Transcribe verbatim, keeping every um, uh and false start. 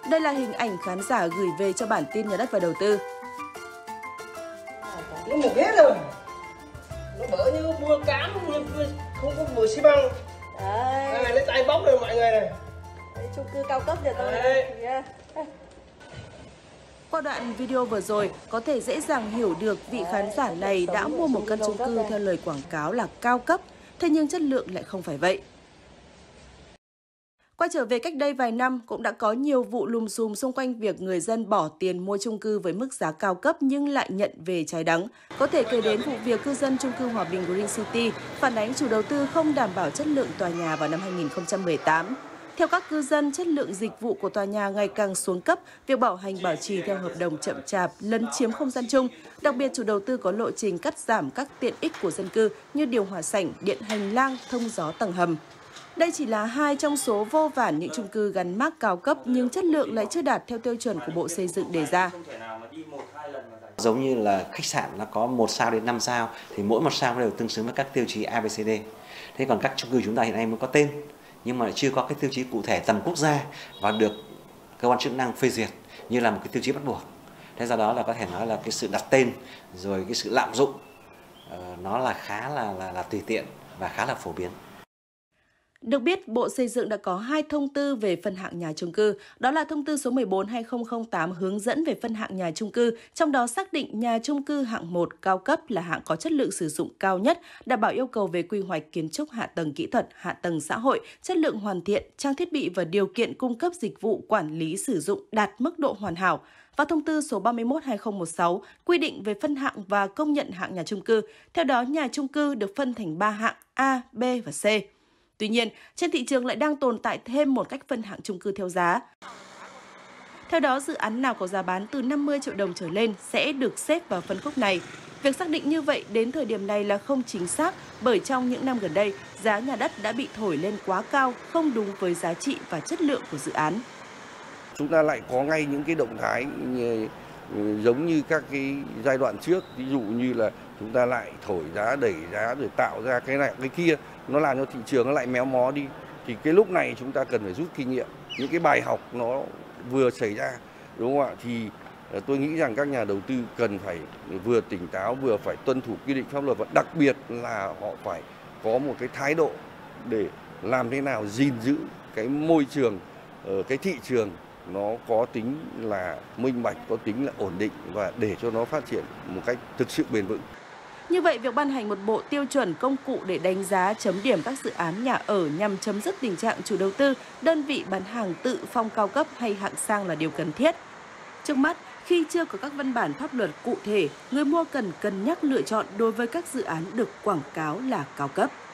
Đây là hình ảnh khán giả gửi về cho bản tin Nhà đất và đầu tư. Nó mục hết rồi. Nó bở như bưa cám, không có bừa xi măng. Đấy. Đây, lấy tay bóc rồi mọi người này. Đấy, chung cư cao cấp nhà tôi. Yeah. Qua đoạn video vừa rồi, có thể dễ dàng hiểu được vị khán giả này đã mua một căn chung cư theo lời quảng cáo là cao cấp, thế nhưng chất lượng lại không phải vậy. Quay trở về cách đây vài năm, cũng đã có nhiều vụ lùm xùm xung quanh việc người dân bỏ tiền mua chung cư với mức giá cao cấp nhưng lại nhận về trái đắng. Có thể kể đến vụ việc cư dân chung cư Hòa Bình Green City phản ánh chủ đầu tư không đảm bảo chất lượng tòa nhà vào năm hai nghìn không trăm mười tám. Theo các cư dân, chất lượng dịch vụ của tòa nhà ngày càng xuống cấp, việc bảo hành bảo trì theo hợp đồng chậm chạp, lấn chiếm không gian chung. Đặc biệt, chủ đầu tư có lộ trình cắt giảm các tiện ích của dân cư như điều hòa sảnh, điện hành lang, thông gió tầng hầm. Đây chỉ là hai trong số vô vàn những chung cư gắn mác cao cấp nhưng chất lượng lại chưa đạt theo tiêu chuẩn của Bộ Xây dựng đề ra. Giống như là khách sạn nó có một sao đến năm sao thì mỗi một sao đều tương xứng với các tiêu chí a bê xê đê. Thế còn các chung cư chúng ta hiện nay mới có tên nhưng mà chưa có cái tiêu chí cụ thể tầm quốc gia và được cơ quan chức năng phê duyệt như là một cái tiêu chí bắt buộc. Thế do đó là có thể nói là cái sự đặt tên rồi cái sự lạm dụng uh, nó là khá là, là là tùy tiện và khá là phổ biến. Được biết, Bộ Xây dựng đã có hai thông tư về phân hạng nhà chung cư, đó là thông tư số mười bốn trên hai nghìn không trăm lẻ tám hướng dẫn về phân hạng nhà chung cư, trong đó xác định nhà chung cư hạng một cao cấp là hạng có chất lượng sử dụng cao nhất, đảm bảo yêu cầu về quy hoạch kiến trúc, hạ tầng kỹ thuật, hạ tầng xã hội, chất lượng hoàn thiện, trang thiết bị và điều kiện cung cấp dịch vụ quản lý sử dụng đạt mức độ hoàn hảo. Và thông tư số ba mươi mốt trên hai nghìn không trăm mười sáu quy định về phân hạng và công nhận hạng nhà chung cư. Theo đó, nhà chung cư được phân thành ba hạng A, B và C. Tuy nhiên, trên thị trường lại đang tồn tại thêm một cách phân hạng chung cư theo giá. Theo đó, dự án nào có giá bán từ năm mươi triệu đồng trở lên sẽ được xếp vào phân khúc này. Việc xác định như vậy đến thời điểm này là không chính xác bởi trong những năm gần đây, giá nhà đất đã bị thổi lên quá cao, không đúng với giá trị và chất lượng của dự án. Chúng ta lại có ngay những cái động thái giống như các cái giai đoạn trước, ví dụ như là chúng ta lại thổi giá, đẩy giá rồi tạo ra cái này cái kia, nó làm cho thị trường nó lại méo mó đi. Thì cái lúc này chúng ta cần phải rút kinh nghiệm, những cái bài học nó vừa xảy ra, đúng không ạ? Thì tôi nghĩ rằng các nhà đầu tư cần phải vừa tỉnh táo, vừa phải tuân thủ quy định pháp luật và đặc biệt là họ phải có một cái thái độ để làm thế nào gìn giữ cái môi trường, cái thị trường nó có tính là minh bạch, có tính là ổn định và để cho nó phát triển một cách thực sự bền vững. Như vậy, việc ban hành một bộ tiêu chuẩn công cụ để đánh giá chấm điểm các dự án nhà ở nhằm chấm dứt tình trạng chủ đầu tư, đơn vị bán hàng tự phong cao cấp hay hạng sang là điều cần thiết. Trước mắt, khi chưa có các văn bản pháp luật cụ thể, người mua cần cân nhắc lựa chọn đối với các dự án được quảng cáo là cao cấp.